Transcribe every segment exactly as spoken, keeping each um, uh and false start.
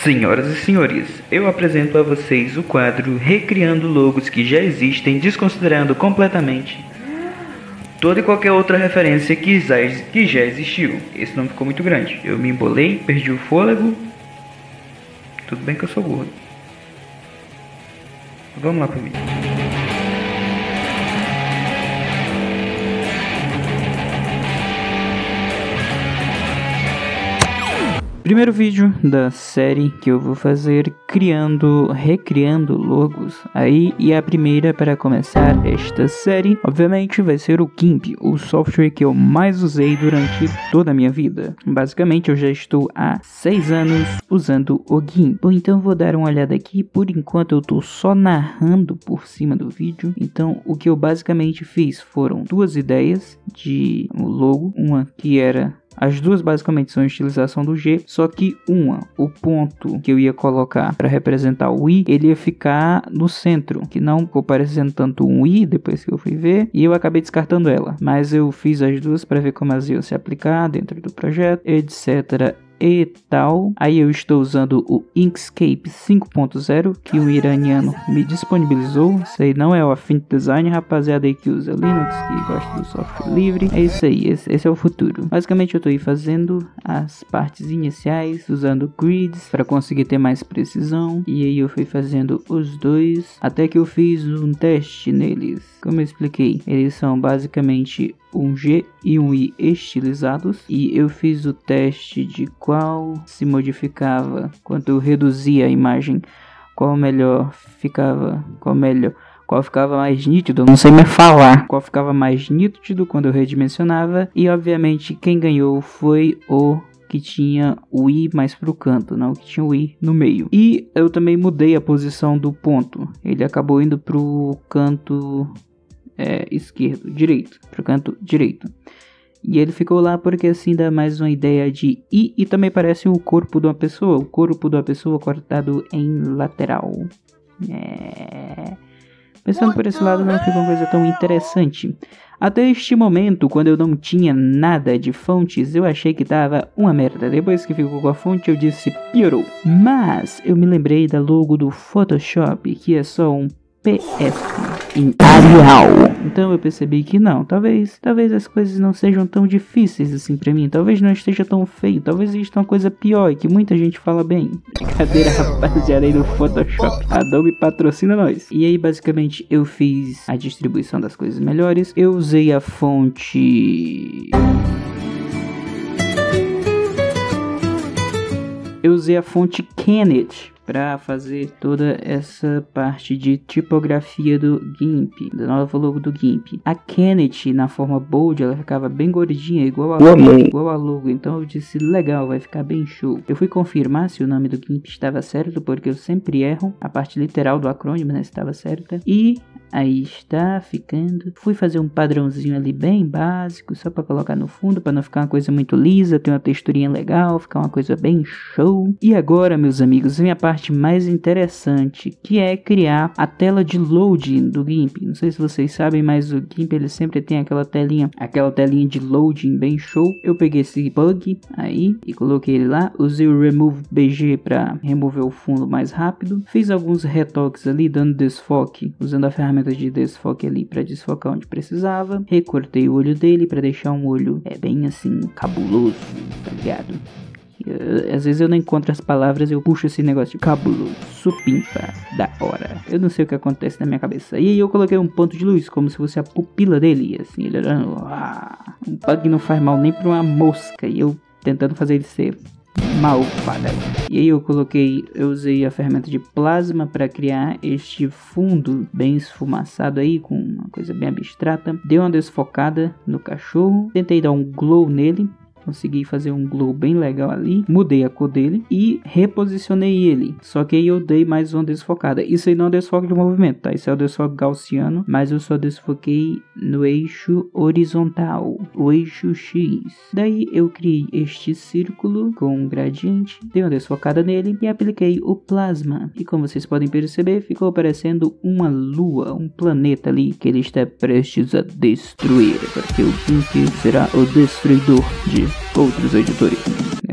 Senhoras e senhores, eu apresento a vocês o quadro Recriando Logos que já existem, desconsiderando completamente toda e qualquer outra referência que já, que já existiu. Esse nome ficou muito grande, eu me embolei, perdi o fôlego. Tudo bem que eu sou gordo. Vamos lá pro vídeo. Primeiro vídeo da série que eu vou fazer criando, recriando logos aí, e a primeira para começar esta série, obviamente, vai ser o GIMP, o software que eu mais usei durante toda a minha vida. Basicamente, eu já estou há seis anos usando o GIMP. Bom, então vou dar uma olhada aqui. Por enquanto eu estou só narrando por cima do vídeo. Então, o que eu basicamente fiz foram duas ideias de um logo, uma que era... As duas basicamente são a utilização do G, só que uma, o ponto que eu ia colocar para representar o I, ele ia ficar no centro, que não ficou parecendo tanto um I depois que eu fui ver, e eu acabei descartando ela. Mas eu fiz as duas para ver como elas iam se aplicar dentro do projeto, etc e tal. Aí eu estou usando o Inkscape cinco ponto zero que um iraniano me disponibilizou. Isso aí não é o Affinity Design, rapaziada aí que usa Linux, que gosta do software livre. É isso aí, esse, esse é o futuro. Basicamente eu estou aí fazendo as partes iniciais, usando grids para conseguir ter mais precisão. E aí eu fui fazendo os dois, até que eu fiz um teste neles. Como eu expliquei, eles são basicamente um G e um I estilizados, e eu fiz o teste de qual se modificava quando eu reduzia a imagem, qual melhor ficava, qual melhor, qual ficava mais nítido, eu não sei mais falar, qual ficava mais nítido quando eu redimensionava, e obviamente quem ganhou foi o que tinha o I mais pro canto, não que tinha o I no meio. E eu também mudei a posição do ponto, ele acabou indo pro canto É, esquerdo, direito, pro canto direito. E ele ficou lá porque assim dá mais uma ideia de I, e também parece o corpo de uma pessoa, o corpo de uma pessoa cortado em lateral. É... Pensando por esse lado não fica uma coisa tão interessante. Até este momento, quando eu não tinha nada de fontes, eu achei que tava uma merda. Depois que ficou com a fonte, eu disse piorou. Mas eu me lembrei da logo do Photoshop, que é só um P S em Arial. Então eu percebi que não, talvez, talvez as coisas não sejam tão difíceis assim pra mim. Talvez não esteja tão feio, talvez exista uma coisa pior e que muita gente fala bem. Brincadeira, rapaziada aí do Photoshop. Adobe patrocina nós. E aí basicamente eu fiz a distribuição das coisas melhores. Eu usei a fonte... Eu usei a fonte Canet para fazer toda essa parte de tipografia do GIMP, do novo logo do GIMP. A Canet na forma bold, ela ficava bem gordinha, igual a logo, igual a logo. Então eu disse, legal, vai ficar bem show. Eu fui confirmar se o nome do GIMP estava certo, porque eu sempre erro a parte literal do acrônimo, né, estava certa. E aí está ficando. Fui fazer um padrãozinho ali bem básico, só para colocar no fundo, para não ficar uma coisa muito lisa, ter uma texturinha legal, ficar uma coisa bem show. E agora, meus amigos, vem a parte mais interessante, que é criar a tela de loading do GIMP. Não sei se vocês sabem, mas o GIMP ele sempre tem aquela telinha, aquela telinha de loading bem show. Eu peguei esse bug aí e coloquei ele lá, usei o Remove B G para remover o fundo mais rápido. Fiz alguns retoques ali, dando desfoque, usando a ferramenta de desfoque ali para desfocar onde precisava. Recortei o olho dele para deixar um olho é bem assim cabuloso, tá ligado? Eu, às vezes eu não encontro as palavras, eu puxo esse negócio de cabuloso, supimpa, da hora. Eu não sei o que acontece na minha cabeça. E aí eu coloquei um ponto de luz, como se fosse a pupila dele, assim, ele olhando. Ah, um bug não faz mal nem pra uma mosca. E eu tentando fazer ele ser malvada. E aí eu coloquei, eu usei a ferramenta de plasma para criar este fundo bem esfumaçado aí, com uma coisa bem abstrata. Dei uma desfocada no cachorro, tentei dar um glow nele. Consegui fazer um glow bem legal ali, mudei a cor dele e reposicionei ele, só que aí eu dei mais uma desfocada. Isso aí não é desfoque de movimento, tá? Isso é o desfoque gaussiano, mas eu só desfoquei no eixo horizontal, o eixo X. Daí eu criei este círculo com um gradiente, dei uma desfocada nele e apliquei o plasma. E como vocês podem perceber, ficou parecendo uma lua, um planeta ali que ele está prestes a destruir, porque o GIMP será o destruidor de outros editores.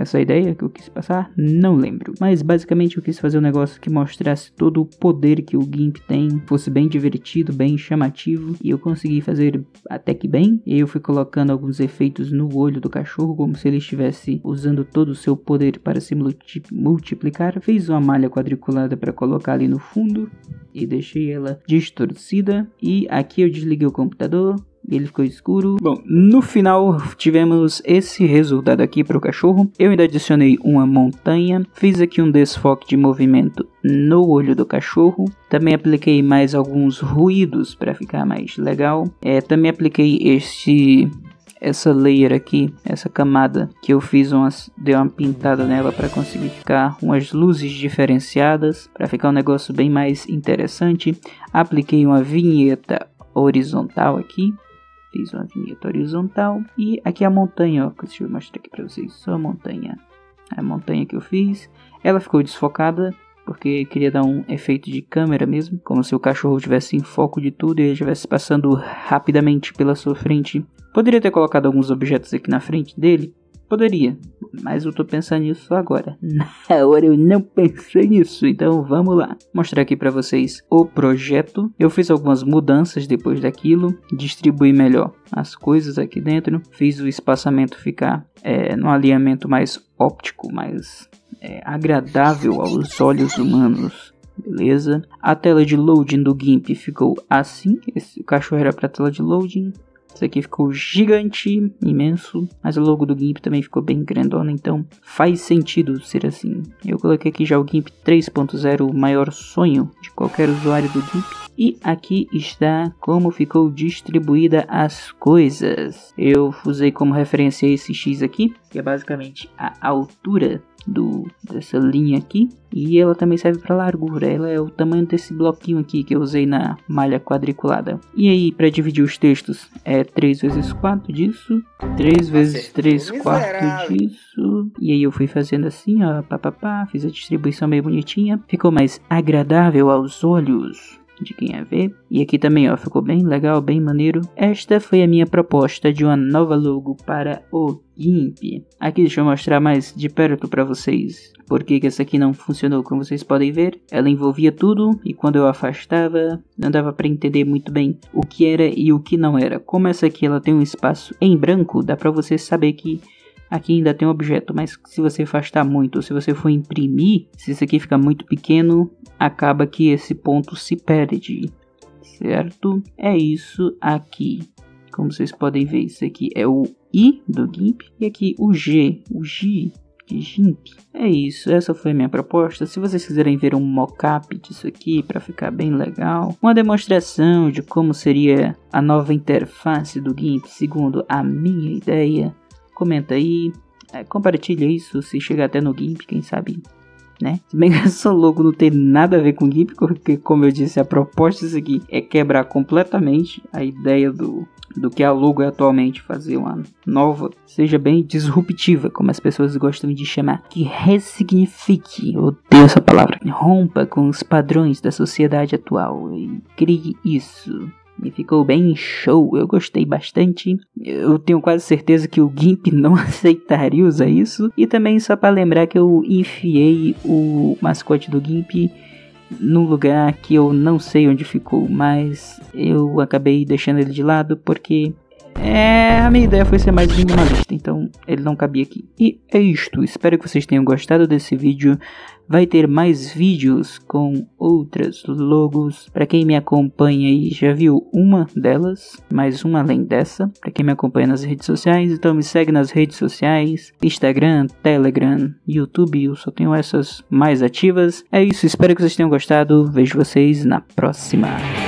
essa ideia que eu quis passar? Não lembro. Mas basicamente eu quis fazer um negócio que mostrasse todo o poder que o GIMP tem, fosse bem divertido, bem chamativo, e eu consegui fazer até que bem. E eu fui colocando alguns efeitos no olho do cachorro, como se ele estivesse usando todo o seu poder para se multi multiplicar. Fiz uma malha quadriculada para colocar ali no fundo e deixei ela distorcida. E aqui eu desliguei o computador e ele ficou escuro. Bom, no final tivemos esse resultado aqui para o cachorro. Eu ainda adicionei uma montanha, fiz aqui um desfoque de movimento no olho do cachorro. Também apliquei mais alguns ruídos para ficar mais legal. É, também apliquei este... essa layer aqui, essa camada que eu fiz umas, dei uma pintada nela para conseguir ficar umas luzes diferenciadas, para ficar um negócio bem mais interessante. Apliquei uma vinheta horizontal aqui, fiz uma vinheta horizontal e aqui a montanha, ó, deixa eu mostrar aqui para vocês, só a montanha, a montanha que eu fiz, ela ficou desfocada porque queria dar um efeito de câmera mesmo, como se o cachorro estivesse em foco de tudo e ele estivesse passando rapidamente pela sua frente. Poderia ter colocado alguns objetos aqui na frente dele? Poderia, mas eu tô pensando nisso agora. Na hora eu não pensei nisso, então vamos lá. Mostrar aqui pra vocês o projeto. Eu fiz algumas mudanças depois daquilo, distribuí melhor as coisas aqui dentro. Fiz o espaçamento ficar é, no alinhamento mais óptico, mais é, agradável aos olhos humanos. Beleza? A tela de loading do GIMP ficou assim. Esse, o cachorro era pra tela de loading. Isso aqui ficou gigante, imenso, mas o logo do GIMP também ficou bem grandona, então faz sentido ser assim. Eu coloquei aqui já o GIMP três ponto zero, o maior sonho de qualquer usuário do GIMP. E aqui está como ficou distribuída as coisas. Eu usei como referência esse X aqui, que é basicamente a altura do, dessa linha aqui, e ela também serve para largura. Ela é o tamanho desse bloquinho aqui que eu usei na malha quadriculada. E aí, para dividir os textos, é três vezes quatro disso, três vezes três quartos disso, e aí eu fui fazendo assim, ó, papapá, fiz a distribuição bem bonitinha, ficou mais agradável aos olhos de quem a ver. E aqui também, ó, ficou bem legal, bem maneiro. Esta foi a minha proposta de uma nova logo para o GIMP. Aqui deixa eu mostrar mais de perto para vocês porque que essa aqui não funcionou. Como vocês podem ver, ela envolvia tudo e quando eu afastava não dava para entender muito bem o que era e o que não era. Como essa aqui ela tem um espaço em branco, dá para você saber que aqui ainda tem um objeto, mas se você afastar muito, ou se você for imprimir, se isso aqui ficar muito pequeno, acaba que esse ponto se perde, certo? É isso aqui. Como vocês podem ver, isso aqui é o I do GIMP e aqui o G, o G de GIMP. É isso, essa foi a minha proposta. Se vocês quiserem ver um mockup disso aqui para ficar bem legal, uma demonstração de como seria a nova interface do GIMP segundo a minha ideia, comenta aí, é, compartilha isso se chegar até no GIMP, quem sabe, né? Se bem que essa logo não tem nada a ver com GIMP, porque como eu disse, a proposta disso aqui é quebrar completamente a ideia do, do que a logo é atualmente, fazer uma nova, seja bem disruptiva, como as pessoas gostam de chamar, que ressignifique, eu odeio essa palavra, rompa com os padrões da sociedade atual e crie isso. E ficou bem show, eu gostei bastante. Eu tenho quase certeza que o GIMP não aceitaria usar isso. E também só para lembrar que eu enfiei o mascote do GIMP num lugar que eu não sei onde ficou, mas eu acabei deixando ele de lado porque é, a minha ideia foi ser mais minimalista, então ele não cabia aqui. E é isto, espero que vocês tenham gostado desse vídeo. Vai ter mais vídeos com outras logos. Para quem me acompanha aí já viu uma delas, mais uma além dessa. Para quem me acompanha nas redes sociais, então me segue nas redes sociais, Instagram, Telegram, YouTube, eu só tenho essas mais ativas. É isso, espero que vocês tenham gostado. Vejo vocês na próxima.